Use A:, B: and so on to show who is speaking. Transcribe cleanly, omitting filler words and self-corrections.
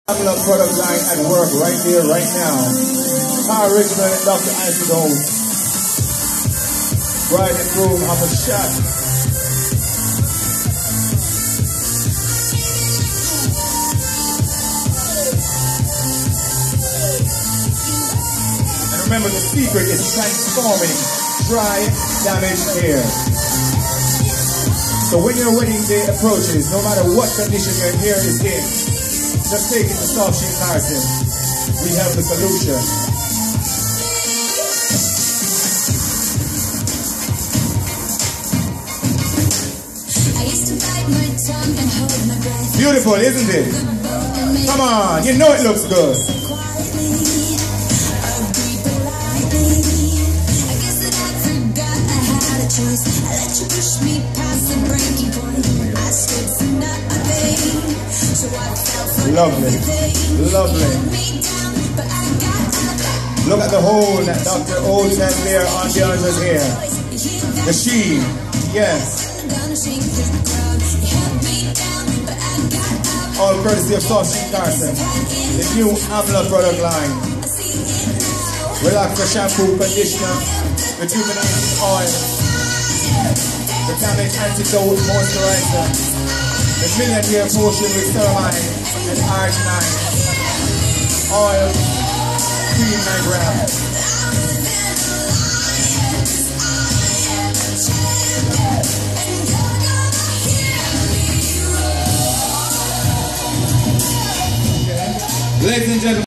A: AMLA product line at work right here, right now. Original and Dr. Isodone. Bride and groom have a shot. And remember, the secret is transforming dry, damaged hair. So when your wedding day approaches, no matter what condition your hair is in, just take it to SoftSheen-Carson. We have the solution. Beautiful, isn't it? Come on, you know it looks good. Lovely, lovely. Look at the hole that Dr. Oates has there on Deandra's hair. The sheen, yes. All courtesy of SoftSheen-Carson, the new AMLA product line. Relaxer shampoo, conditioner, rejuvenating oil, the damage antidote moisturizer, the million-year potion with ceramide and arginine, oil, cream 9 grams. Ladies and gentlemen.